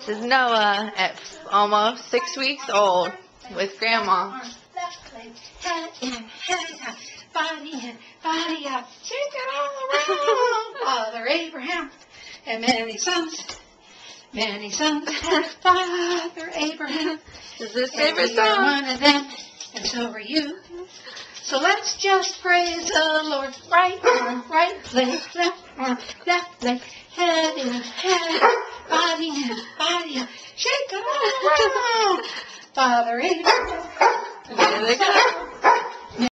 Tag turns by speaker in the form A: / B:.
A: This is Noah at almost 6 weeks old with Grandma.
B: Left leg, head in, head out, body in, body out. Shake it all around. Father Abraham and many sons had Father Abraham.
A: This is his
B: And
A: favorite
B: you were
A: song.
B: one of them, and so were you. So let's just praise the Lord. Right arm, right leg, left leg, head in, head out, body in, body out. Shake it all around. Father Abraham.
A: There they go.